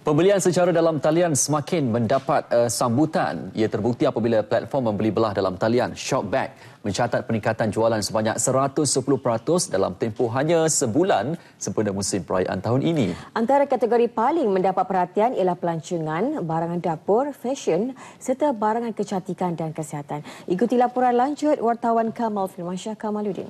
Pembelian secara dalam talian semakin mendapat sambutan. Ia terbukti apabila platform membeli belah dalam talian Shopback mencatat peningkatan jualan sebanyak 110% dalam tempoh hanya sebulan sempena musim perayaan tahun ini. Antara kategori paling mendapat perhatian ialah pelancongan, barangan dapur, fashion serta barangan kecantikan dan kesihatan. Ikuti laporan lanjut wartawan Kamal Firmansyah Kamaluddin.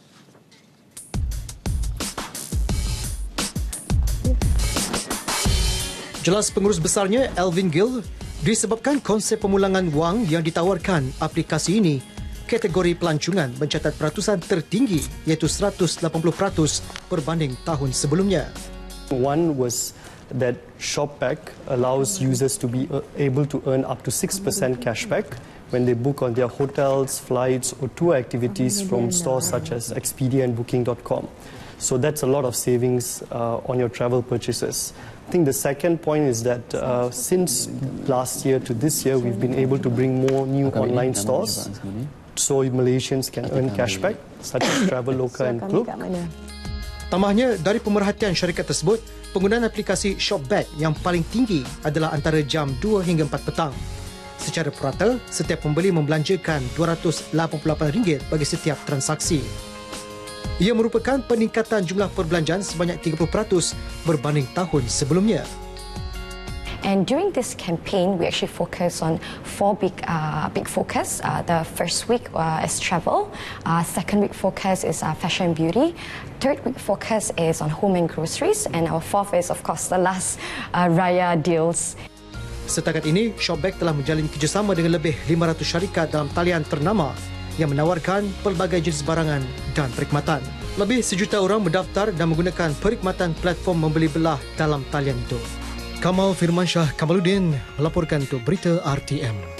Jelas pengurus besarnya Alvin Gill disebabkan konsep pemulangan wang yang ditawarkan aplikasi ini. Kategori pelancongan mencatat peratusan tertinggi iaitu 180% berbanding tahun sebelumnya. One was that Shopback allows users to be able to earn up to 6% cashback when they book on their hotels, flights or tour activities from stores such as Expedia and Booking.com. So that's a lot of savings on your travel purchases. I think the second point is that since last year to this year, we've been able to bring more new online stores so Malaysians can earn cashback such as Traveloka and Klook. Tambahnya, dari pemerhatian syarikat tersebut, penggunaan aplikasi Shopback yang paling tinggi adalah antara jam 2 hingga 4 petang. Secara purata, setiap pembeli membelanjakan RM288 bagi setiap transaksi. Ia merupakan peningkatan jumlah perbelanjaan sebanyak 30% berbanding tahun sebelumnya. And during this campaign, we actually focus on four big focus. The first week is travel. Second week focus is fashion and beauty. Third week focus is on home and groceries. And our fourth is, of course, the last Raya deals. Setakat ini, Shopback telah menjalin kerjasama dengan lebih 500 syarikat dalam talian ternama yang menawarkan pelbagai jenis barangan dan perkhidmatan. Lebih 1 juta orang mendaftar dan menggunakan perkhidmatan platform membeli belah dalam talian itu. Kamal Firmansyah Kamaluddin melaporkan untuk Berita RTM.